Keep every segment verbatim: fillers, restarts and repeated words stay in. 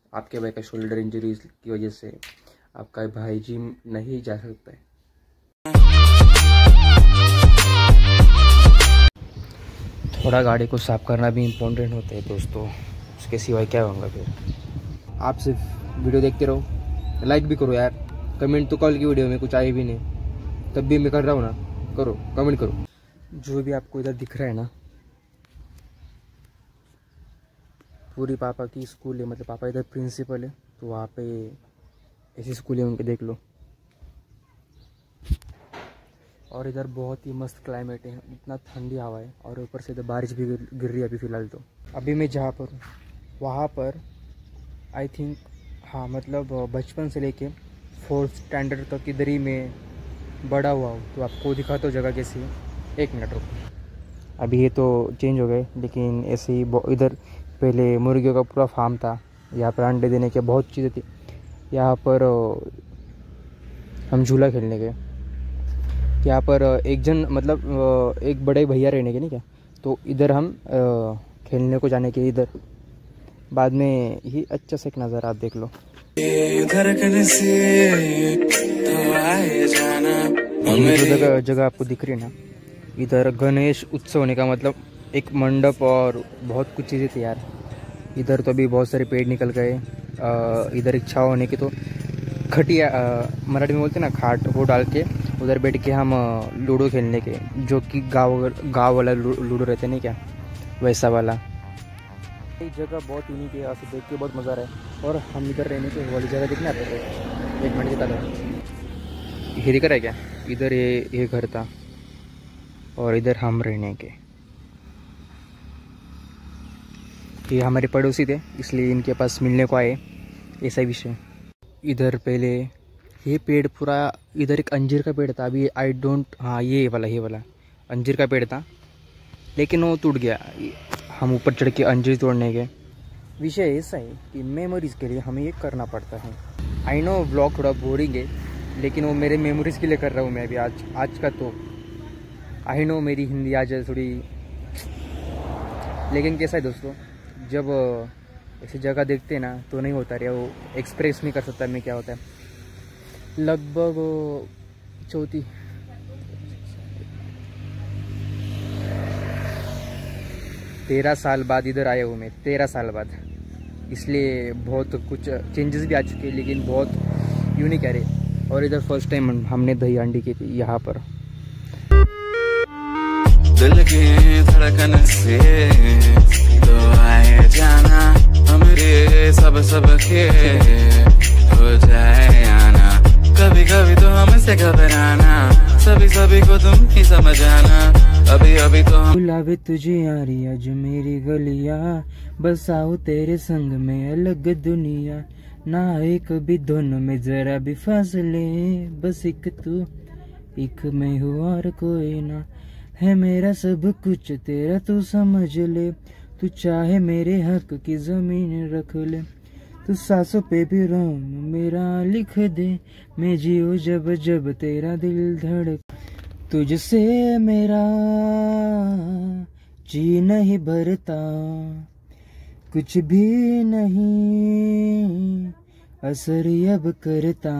आपके भाई का शोल्डर इंजरी की वजह से आपका भाई जिम नहीं जा सकता है। थोड़ा गाड़ी को साफ करना भी इम्पोर्टेंट होता है दोस्तों, उसके सिवाय क्या होगा फिर। आप सिर्फ वीडियो देखते रहो, लाइक भी करो यार, कमेंट तो कल की वीडियो में कुछ आए भी नहीं, तब भी मैं कर रहा हूँ ना, करो कमेंट करो। जो भी आपको इधर दिख रहा है ना, पूरी पापा की स्कूल है, मतलब पापा इधर प्रिंसिपल है, तो वहाँ पे ऐसी स्कूल है उनके, देख लो। और इधर बहुत ही मस्त क्लाइमेट है, इतना ठंडी हवा है, और ऊपर से इधर बारिश भी गिर रही है अभी फ़िलहाल। तो अभी मैं जहाँ पर हूँ वहाँ पर आई थिंक, हाँ मतलब बचपन से लेके फोर्थ स्टैंडर्ड तक इधर ही मैं बड़ा हुआ हूँ। तो आपको दिखाता हूँ जगह कैसी है, एक मिनट रुको। अभी ये तो चेंज हो गए, लेकिन ऐसे ही इधर पहले मुर्गियों का पूरा फार्म था, यहाँ पर अंडे देने की बहुत चीज़ें थी। यहाँ पर हम झूला खेलने गए, यहाँ पर एक जन मतलब एक बड़े भैया रहने के नहीं क्या, तो इधर हम खेलने को जाने के, इधर बाद में ही अच्छा सा एक नज़ारा आप देख लो। जो जगह जगह आपको दिख रही है ना, इधर गणेश उत्सव होने का मतलब एक मंडप और बहुत कुछ चीज़ें थी यार। इधर तो अभी बहुत सारे पेड़ निकल गए। इधर इच्छा होने की तो खटिया, मराठी में बोलते ना खाट, वो डाल के उधर बैठ के हम लूडो खेलने के, जो कि गाँव गाँव वाला लूडो रहते नहीं क्या, वैसा वाला। ये जगह बहुत यूनिक है, ऐसे देख के बहुत मज़ा आ रहा है। और हम इधर रहने के वाली जगह देखने आते थे, एक मिनट दिखा दो, ये दिख रहा है क्या, इधर ये ये घर था और इधर हम रहने के। ये हमारे पड़ोसी थे, इसलिए इनके पास मिलने को आए, ऐसा विषय। इधर पहले ये पेड़ पूरा, इधर एक अंजीर का पेड़ था, अभी आई डोंट, हाँ ये वाला ये वाला अंजीर का पेड़ था, लेकिन वो टूट गया। हम ऊपर चढ़ के अंजीर तोड़ने गए। विषय ऐसा है कि मेमोरीज़ के लिए हमें ये करना पड़ता है। आई नो व्लॉग थोड़ा बोरिंग है, लेकिन वो मेरे मेमोरीज़ के लिए कर रहा हूँ मैं अभी। आज आज का तो आई नो मेरी हिंदी आज थोड़ी, लेकिन कैसा है दोस्तों, जब ऐसी जगह देखते हैं ना तो नहीं होता रे, वो एक्सप्रेस नहीं कर सकता मैं क्या होता है। लगभग चौथी तेरह साल बाद इधर आया हूँ मैं, तेरह साल बाद, इसलिए बहुत कुछ चेंजेस भी आ चुके हैं, लेकिन बहुत यूनिक है रे। और इधर फर्स्ट टाइम हमने दही हांडी की थी यहाँ पर। दिल की धड़कन से तो आए जाना, हमरे सब सब के हो जाए आना, कभी कभी तो हमसे घबराना, सभी सभी को तुम ही समझ आना, अभी अभी तो हम बुलावे तुझे यारी आज मेरी गलिया, बसाओ तेरे संग में अलग दुनिया, ना एक कभी दोनों में जरा भी फासले, बस एक तू एक मैं हूँ और कोई ना, है मेरा सब कुछ तेरा तू समझ ले, तू चाहे मेरे हक की जमीन रख ले, तू सांसों पे भी रोम मेरा लिख दे, मैं जियो जब जब तेरा दिल धड़क, तुझसे मेरा जी नहीं भरता, कुछ भी नहीं असर अब करता,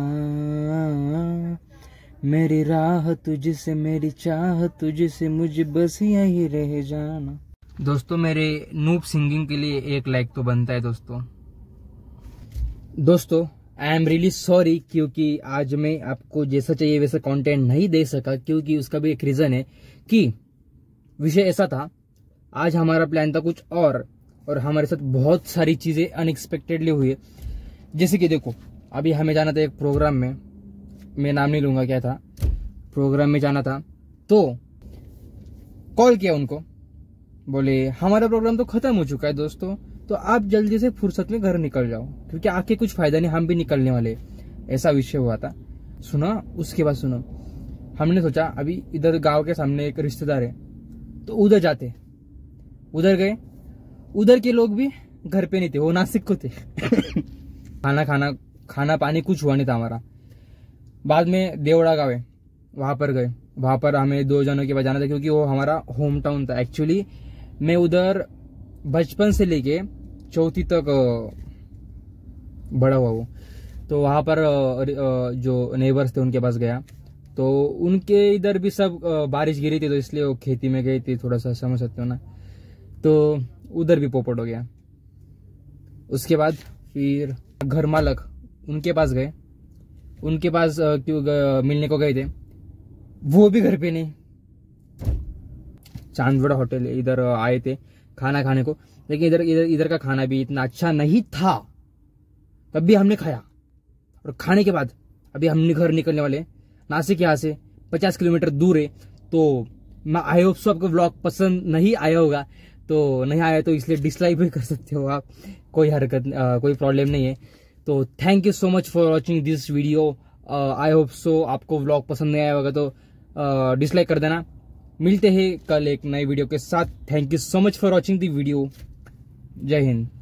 मेरी राह तुझसे मेरी चाह तुझसे, मुझे बस यही रह जाना। दोस्तों मेरे नूब सिंगिंग के लिए एक लाइक तो बनता है दोस्तों। दोस्तों आई एम रियली सॉरी, क्योंकि आज मैं आपको जैसा चाहिए वैसा कंटेंट नहीं दे सका, क्योंकि उसका भी एक रीजन है कि विषय ऐसा था, आज हमारा प्लान था कुछ और और हमारे साथ बहुत सारी चीजें अनएक्सपेक्टेडली हुई। जैसे कि देखो, अभी हमें जाना था एक प्रोग्राम में, मैं नाम नहीं लूंगा क्या था, प्रोग्राम में जाना था, तो कॉल किया उनको, बोले हमारा प्रोग्राम तो खत्म हो चुका है दोस्तों, तो आप जल्दी से फुर्सत में घर निकल जाओ, क्योंकि आके कुछ फायदा नहीं, हम भी निकलने वाले, ऐसा विषय हुआ था। सुना, उसके बाद सुनो, हमने सोचा अभी इधर गांव के सामने एक रिश्तेदार है, तो उधर जाते, उधर गए, उधर के लोग भी घर पे नहीं थे, वो नासिक को थे खाना खाना खाना पानी कुछ हुआ नहीं था हमारा। बाद में देवड़ा गाँव है, वहां पर गए, वहां पर हमें दो जनों के बाद जाना था, क्योंकि वो हमारा होम टाउन था। एक्चुअली मैं उधर बचपन से लेके चौथी तक बड़ा हुआ वो। तो वहाँ पर जो नेबर्स थे उनके पास गया, तो उनके इधर भी सब बारिश गिरी थी, तो इसलिए वो खेती में गई थी, थोड़ा सा समझ सकते हो ना। तो उधर भी पोपट हो गया। उसके बाद फिर घर मालक उनके पास गए, उनके पास क्यों मिलने को गए थे, वो भी घर पे नहीं। चांदवड़ा होटल इधर आए थे खाना खाने को, लेकिन इधर इधर इधर का खाना भी इतना अच्छा नहीं था। तब भी हमने खाया, और खाने के बाद अभी हमने घर निकलने वाले। नासिक यहाँ से पचास किलोमीटर दूर है। तो मैं आई होप सो आपको व्लॉग पसंद नहीं आया होगा, तो नहीं आया तो इसलिए डिसलाइक भी कर सकते हो आप, कोई हरकत आ, कोई प्रॉब्लम नहीं है। तो thank you so much for watching this video. I hope so आपको व्लॉग पसंद नहीं आया होगा तो डिसलाइक कर देना। मिलते हैं कल एक नई वीडियो के साथ। Thank you so much for watching the video. जय हिंद।